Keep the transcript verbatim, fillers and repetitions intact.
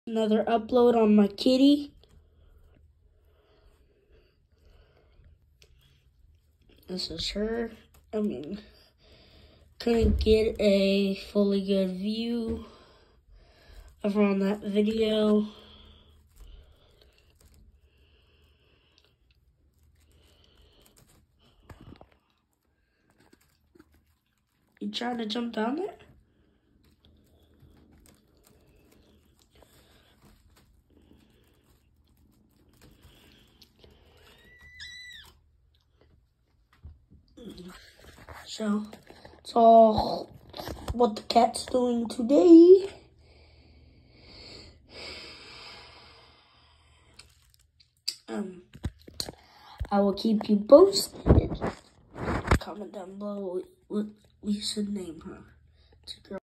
Another upload on my kitty. This is her. I mean, couldn't get a fully good view of her on that video. You trying to jump down there? So, that's all what the cat's doing today. Um, I will keep you posted. Comment down below what we should name her. It's a girl.